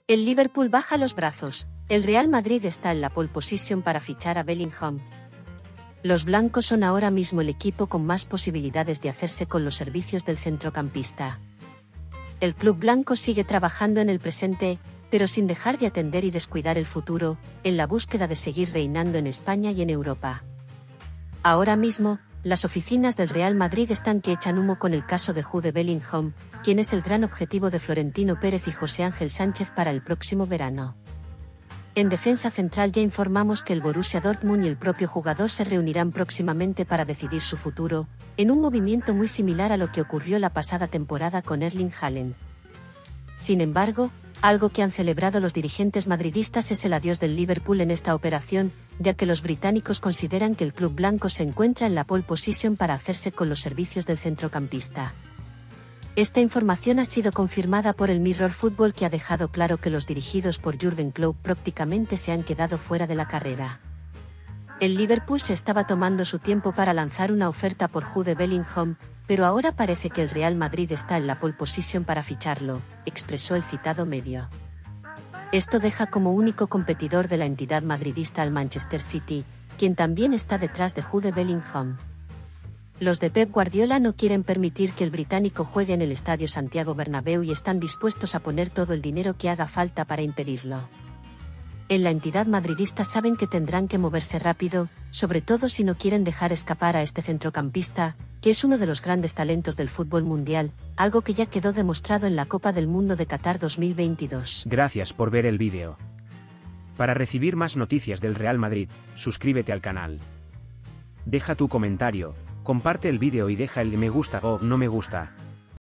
El Liverpool baja los brazos. El Real Madrid está en la pole position para fichar a Bellingham. Los blancos son ahora mismo el equipo con más posibilidades de hacerse con los servicios del centrocampista. El club blanco sigue trabajando en el presente, pero sin dejar de atender y descuidar el futuro, en la búsqueda de seguir reinando en España y en Europa. Ahora mismo, las oficinas del Real Madrid están que echan humo con el caso de Jude Bellingham, quien es el gran objetivo de Florentino Pérez y José Ángel Sánchez para el próximo verano. En defensa central ya informamos que el Borussia Dortmund y el propio jugador se reunirán próximamente para decidir su futuro, en un movimiento muy similar a lo que ocurrió la pasada temporada con Erling Haaland. Sin embargo, algo que han celebrado los dirigentes madridistas es el adiós del Liverpool en esta operación, ya que los británicos consideran que el club blanco se encuentra en la pole position para hacerse con los servicios del centrocampista. Esta información ha sido confirmada por el Mirror Football, que ha dejado claro que los dirigidos por Jürgen Klopp prácticamente se han quedado fuera de la carrera. El Liverpool se estaba tomando su tiempo para lanzar una oferta por Jude Bellingham, pero ahora parece que el Real Madrid está en la pole position para ficharlo, expresó el citado medio. Esto deja como único competidor de la entidad madridista al Manchester City, quien también está detrás de Jude Bellingham. Los de Pep Guardiola no quieren permitir que el británico juegue en el Estadio Santiago Bernabéu y están dispuestos a poner todo el dinero que haga falta para impedirlo. En la entidad madridista saben que tendrán que moverse rápido, sobre todo si no quieren dejar escapar a este centrocampista, que es uno de los grandes talentos del fútbol mundial, algo que ya quedó demostrado en la Copa del Mundo de Qatar 2022. Gracias por ver el vídeo. Para recibir más noticias del Real Madrid, suscríbete al canal. Deja tu comentario, comparte el vídeo y deja el me gusta o no me gusta.